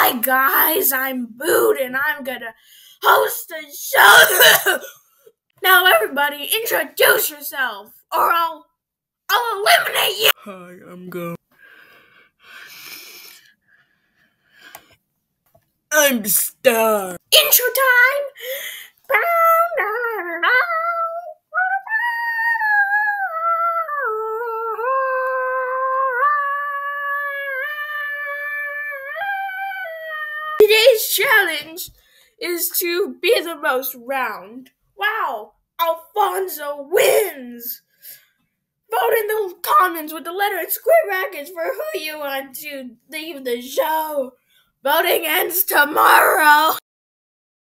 Hi guys, I'm Boot and I'm gonna host the show. Now everybody introduce yourself or I'll eliminate you. Hi, I'm Go. I'm Star. Intro time. Today's challenge is to be the most round. Wow, Alfonso wins! Vote in the comments with the letter in square brackets for who you want to leave the show. Voting ends tomorrow.